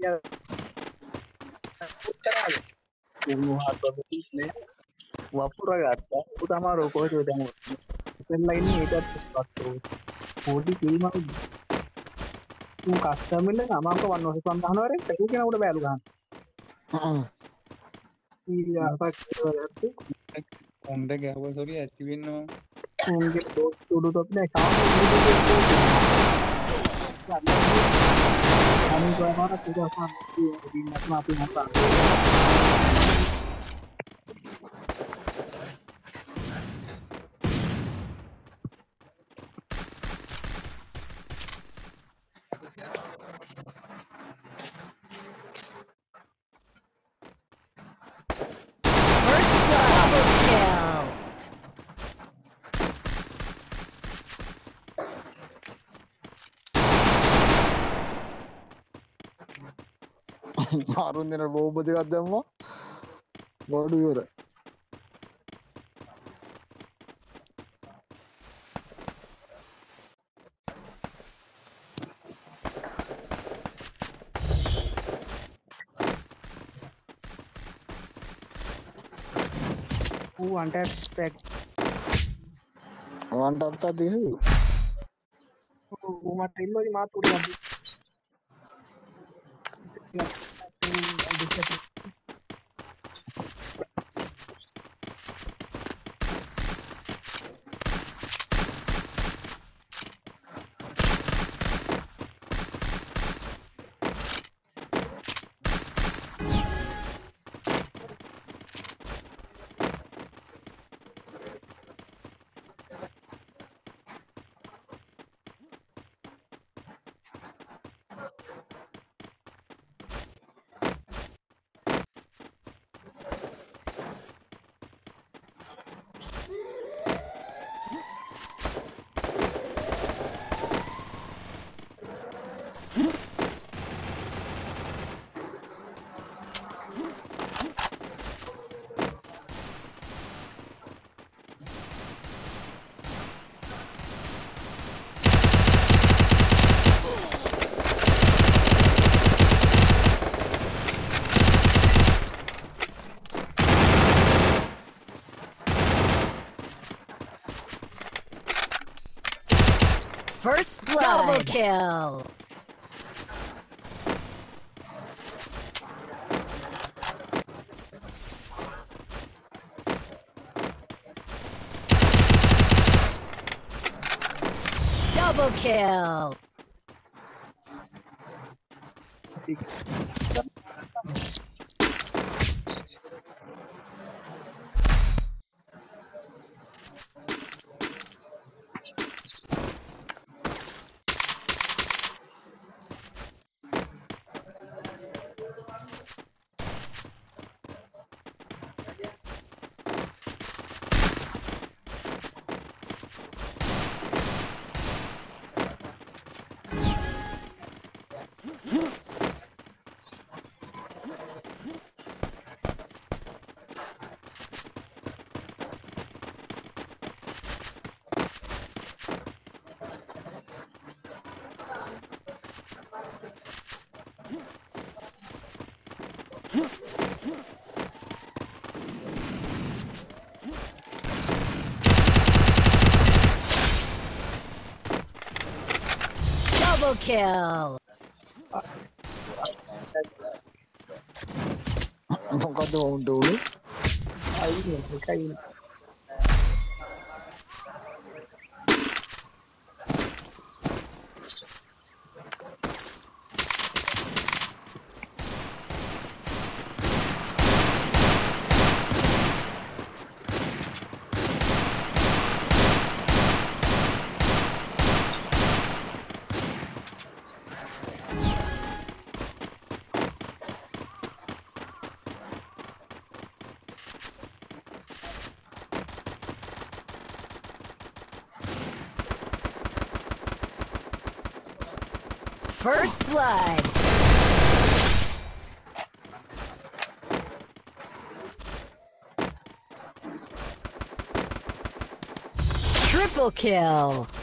Umuhatwabitisne wapuragatta utamaro kocho demo line eta patto kodi kilma tu customer le amam ko 1 sandahanare taku kena udah balu kan iya pak උන්ට ගැහුව sorry ඇති වෙන්නවා unge tudu top ne ka kami ko mara tidak sama di mapi mata අරුන් දෙන බෝම්බ දෙකක් දැම්මා බඩු ඉවර one tap spec තියෙන්නේ මට ඉල්ලෝදි මාත් උඩ First blood. Double kill. Double kill. Double kill. මොකද වුන්ට උනේ අයියෝ First blood. Triple kill.